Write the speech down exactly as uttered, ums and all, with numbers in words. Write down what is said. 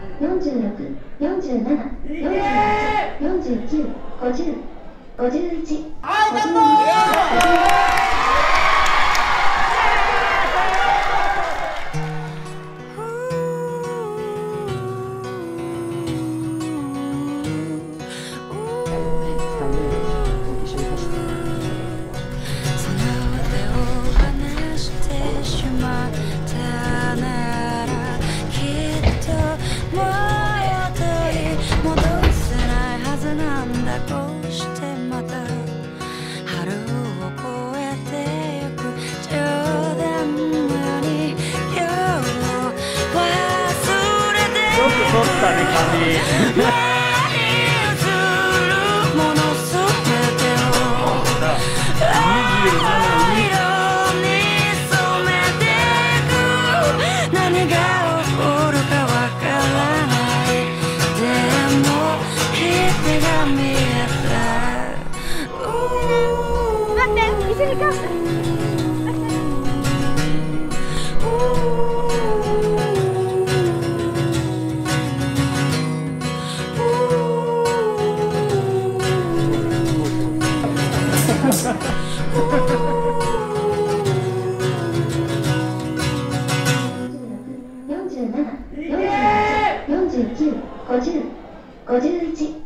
よんじゅうろく、よんじゅうなな、よんじゅうはち、よんじゅうきゅう、ごじゅう、ごじゅういち、ごじゅうに。 取ったね髪。 待って、一緒に行こう。よんじゅうなな、よんじゅうはち、よんじゅうきゅう、ごじゅう、ごじゅういち。